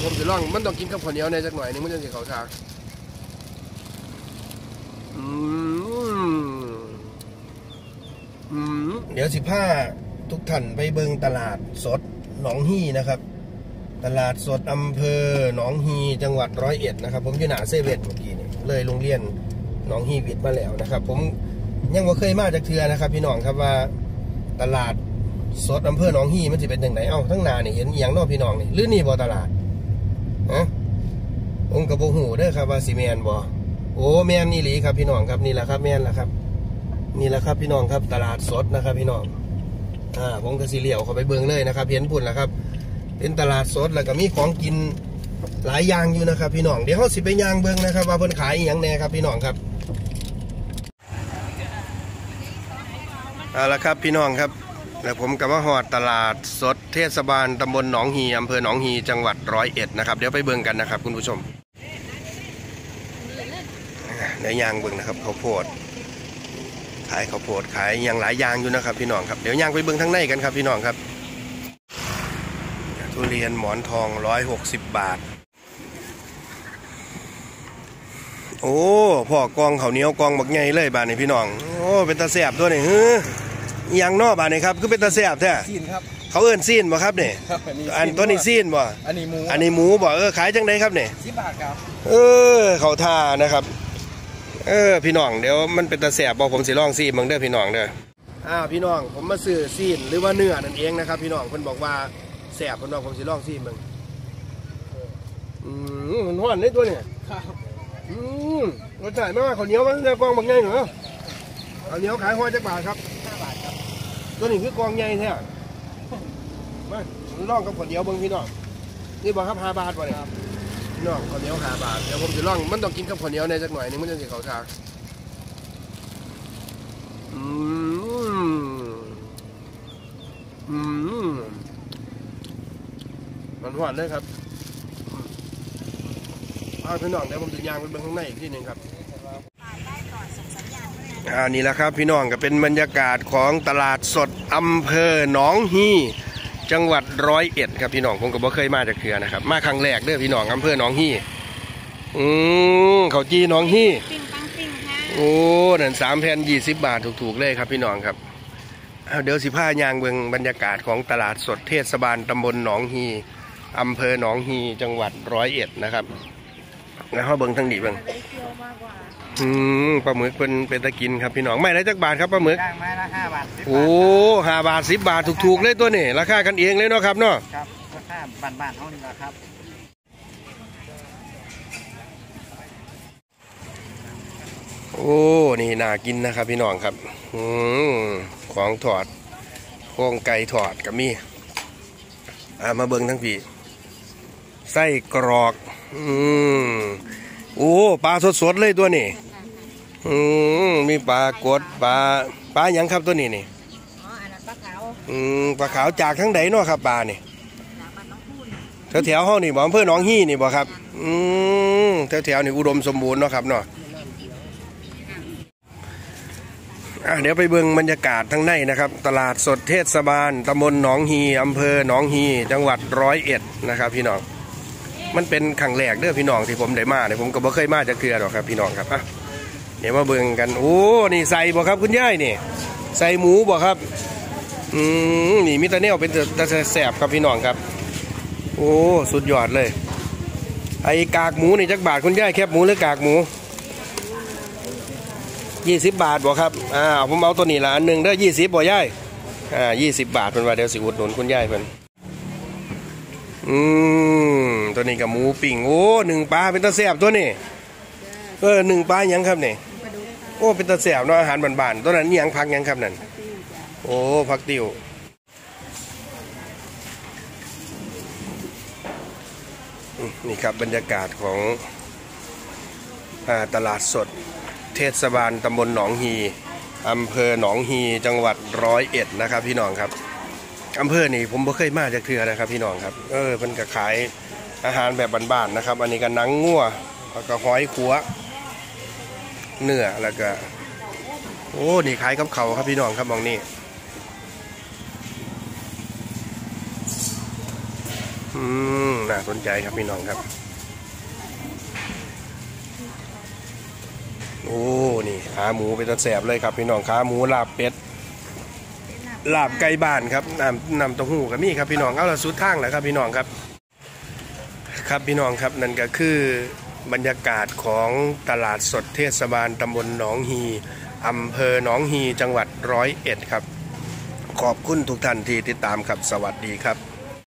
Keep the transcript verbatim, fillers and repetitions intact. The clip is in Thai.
ผมจะลองมันต้องกินกับข้าวเหนียวในจักหน่อยนึงมันจะเสียเขาทางอืมอืมเดี๋ยวสิบห้าทุกท่านไปเบิ่งตลาดสดหนองฮีนะครับตลาดสดอำเภอหนองฮีจังหวัดร้อยเอ็ดนะครับผมอยู่หน้าเซเว่นเมื่อกี้นี่เลยโรงเรียนหนองฮีวิทย์มาแล้วนะครับผมยังว่าเคยมาจากเทือนะครับพี่น้องครับว่าตลาดสดอำเภอหนองฮีมันจะเป็นอย่างไรเอ้าทั้งนานี่เห็นอย่างนอกพี่น้องนี่หรือนี่บ่ตลาดฮะองค์กระโบหูเด้อครับว่าซีเมนบ่โอ้แมนนี่หลีครับพี่น้องครับนี่แหละครับแมนแหละครับนี่แหละครับพี่น้องครับตลาดสดนะครับพี่น้องอ่าผมก็สีเหลี่ยวเข้าไปเบิ่งเลยนะครับเห็นปุ่นแล้วครับเป็นตลาดสดแล้วก็มีของกินหลายอย่างอยู่นะครับพี่น้องเดี๋ยวเขาสิไปย่างเบิ่งนะครับว่าเพิ่นขายอย่างแน่ครับพี่น้องครับเอาละครับพี่น้องครับแล้วผมกับว่าหอดตลาดสดเทศบาลตำบลหนองฮีอำเภอหนองฮีจังหวัดร้อยเอ็ดนะครับเดี๋ยวไปเบิ่งกันนะครับคุณผู้ชมเดี๋ยวย่างเบิ่งนะครับข้าวโพดขายข้าวโพดขายอย่างหลายอย่างอยู่นะครับพี่น้องครับเดี๋ยวย่างไปเบิ่งทั้งในกันครับพี่น้องครับทุเรียนหมอนทองร้อยหกสิบบาทโอ้พ่อกองข้าวเหนียวกองบักใหญ่เลยบาทนี่พี่น้องโอ้เป็นตาแสบตัวนี่เฮ้ยยังนอบาทนี่ครับคือเป็นตาแสบแท้ซีนครับเขาเอิ้นซีนบ่ครับเนี่ยอันตัวนี้ซีนบ่อันนี้หมูอันนี้หมูบ่เออขายจังไดครับเนี่ยสิบบาทครับเออเขาท่านะครับเออพี่น้องเดี๋ยวมันเป็นตาแสบบอกผมสิลองซีนมึงเด้อพี่น้องเด้ออ่าพี่น้องผมมาซื้อซีนหรือว่าเนื้อนั่นเองนะครับพี่น้องเพิ่นบอกว่าแสบเพิ่นบอกผมสิลองซีนมึงอืมมันหวานได้ตัวเนี่ยอืมรสชาติมากข้าวเหนียวมันจะกองบางใหญ่เหรอข้าวเหนียวขายห้อยจักบาทครับห้าบาทครับตัวนี้คือกองใหญ่แท้มาลองกับข้าวเหนียวเบิ้งพี่น้องนี่บอกครับห้าบาทบ่เนี่ยพี่น้องข้าวเหนียวห้าบาทเดี๋ยวผมจะลองมันต้องกินกับข้าวเหนียวในจักหน่อยนึงมันจะเสียเขาทางอืมอืมมันหวานเลยครับพี่น้องเดี๋ยวผมจะย่างไปเบื้องข้างในอีกทีหนึ่งครับอ่านี่แหละครับพี่น้องก็เป็นบรรยากาศของตลาดสดอำเภอหนองฮีจังหวัดร้อยเอ็ดครับพี่น้องผมก็บ่เคยมาจากเขื่อนะครับมาครั้งแรกเด้อพี่น้องอำเภอหนองฮีอืมเขาจีหนองฮีโอ้นั่นสามแผ่นยี่สิบบาทถูกๆเลยครับพี่น้องครับเดี๋ยวสิพาย่างเบื้องบรรยากาศของตลาดสดเทศบาลตำบลหนองฮีอำเภอหนองฮีจังหวัดร้อยเอ็ดนะครับแล้วเขาเบิ้งทั้งดีเบิ้งอืมปลาหมึกเป็นเป็นตะกินครับพี่น้องไม่ได้จักบาทครับปลาหมึกไม้ละห้าบาทโอ้ห้าบาทสิบบาทถูกๆเลยตัวนี้ราคากันเองเลยเนาะครับเนาะครับราคาบ้านๆเท่านี้ครับโอ้นี่น่ากินนะครับพี่น้องครับอืมของถอดโครงไก่ถอดกับมีอ่ามาเบิ้งทั้งพี่ไส้กรอกอืมโอ้ปลาสดๆเลยตัวนี้อืมมีปลากดปลาปลาอย่างครับตัวนี้นี่อ๋ออันนั้นปลาขาวอืมปลาขาวจากทั้งไหนเนาะครับปลานี่แถวแถวห้องนี่บ่อำเภอหนองฮี่นี่บ่ครับอืมแถวแถวนี่อุดมสมบูรณ์เนาะครับเนาะอ่ะเดี๋ยวไปเบิ่งบรรยากาศทั้งในนะครับตลาดสดเทศบาลตำบลหนองฮีอำเภอหนองฮีจังหวัดร้อยเอ็ดนะครับพี่น้องมันเป็นครั้งแรกเด้อพี่น้องที่ผมได้มาเนี่ยผมก็บ่เคยมาจากเทือหรอกครับพี่น้องครับอ่ะเดี๋ยวมาเบิ่งกันโอ้นี่ใส่บ่ครับคุณย่ายนี่ใส่หมูบ่ครับอืมนี่มิตรเนลเป็นตะแสบครับพี่น้องครับโอ้สุดยอดเลยไอ้กากหมูนี่จักบาทคุณย่ายแคบหมูหรือกากหมูยี่สิบบาทบ่ครับอ่าผมเอาตัวนี้ละอันหนึ่งได้ยี่สิบบ่ย่ายอ่ายี่สิบบาทเป็นว่าเดี๋ยวสิอุดหนุนคุณย่ายเพิ่นอืมตัวนี้กับหมูปิ่งโอ้หนึ่งปลาเป็นตะแสบตัวนี้เออหนึ่งปลายังครับเนี่ยโอ้เป็นตะแสบเนาะอาหารบ้านๆตัวนั้นยังพักยังครับนั่นโอ้พักติวนี่ครับบรรยากาศของตลาดสดเทศบาลตำบลหนองฮีอำเภอหนองฮีจังหวัดร้อยเอ็ดนะครับพี่น้องครับอำเภอนี่ผมบ่เคยมาจากเทือนะครับพี่น้องครับเออมันก็ขายอาหารแบบบ้านๆนะครับอันนี้ก็หนังงัวแล้วก็หอยขัวเนื้อแล้วก็โอ้นี่ขายกับเขาครับพี่น้องครับมองนี่อือืมน่าสนใจครับพี่น้องครับโอ้นี่ขาหมูเป็นตะแสบเลยครับพี่น้องขาหมูลาบเป็ดลาบไก่บ้านครับน้ำน้ำเต้าหู้กับนี่ครับพี่น้องเอาละสุดทางแล้วครับพี่น้องครับครับพี่น้องครับนั่นก็คือบรรยากาศของตลาดสดเทศบาลตำบลหนองฮีอำเภอหนองฮีจังหวัดร้อยเอ็ดครับขอบคุณทุกท่านที่ติดตามครับสวัสดีครับ